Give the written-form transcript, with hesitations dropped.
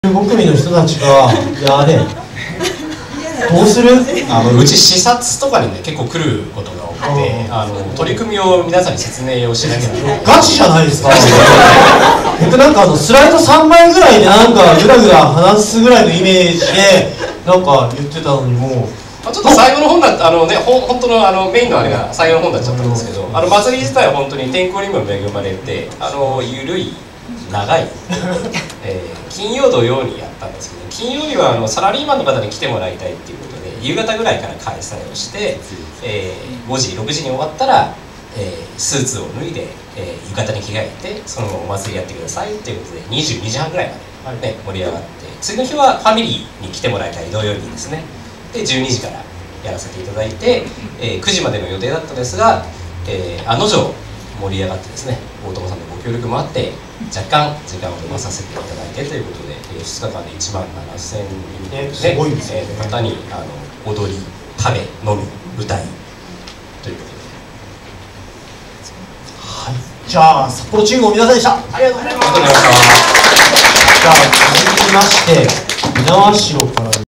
5組の人たちが、いやね、どうする？ うち視察とかにね結構来ることが多くて、取り組みを皆さんに説明をしなきゃならない。 ガチじゃないですか。なんかスライド3枚ぐらいでなんかぐらぐら話すぐらいのイメージでなんか言ってたのにもう。 ちょっと最後の本だね、本当のメインのあれが最後の本になっちゃったんですけど、祭り自体は本当に天候にも恵まれて、緩い長い、金曜土曜にやったんですけど、金曜日はサラリーマンの方に来てもらいたいっていうことで夕方ぐらいから開催をして、5時6時に終わったら、スーツを脱いで、浴衣に着替えてそのままお祭りやってくださいっていうことで22時半ぐらいまで、ね、盛り上がって、次の日はファミリーに来てもらいたい土曜日にですね。で12時からやらせていただいて、9時までの予定だったんですが、案の定盛り上がってですね、大友さんのご協力もあって若干時間を延ばさせていただいてということで、2日間で1万7000人の方に踊り、食べ、飲み、歌いということで、 はい、じゃあ札幌チームの皆さんでした。ありがとうございます。じゃあ続きまして猪苗代から。